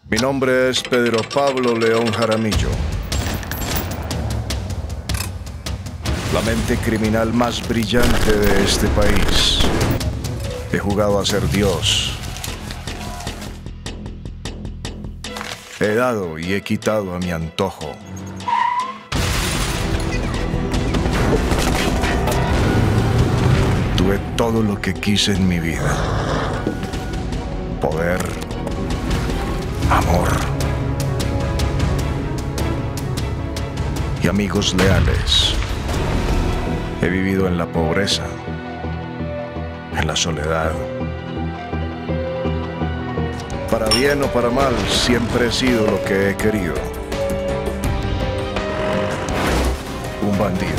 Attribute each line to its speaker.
Speaker 1: Mi nombre es Pedro Pablo León Jaramillo. La mente criminal más brillante de este país. He jugado a ser Dios. He dado y he quitado a mi antojo. Tuve todo lo que quise en mi vida. Poder, amor y amigos leales. He vivido en la pobreza, en la soledad. Para bien o para mal, siempre he sido lo que he querido. Un bandido.